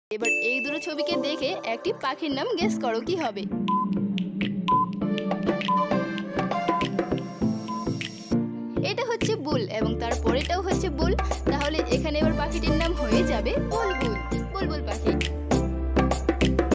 এবার এই দুটো ছবিকে দেখে একটি পাখির নাম গেস করো কি হবে। এটা হচ্ছে বুল এবং তারপরেটাও হচ্ছে বুল, তাহলে এখানে এবার পাখিটির নাম হয়ে যাবে বুলবুল, বুলবুল পাখি।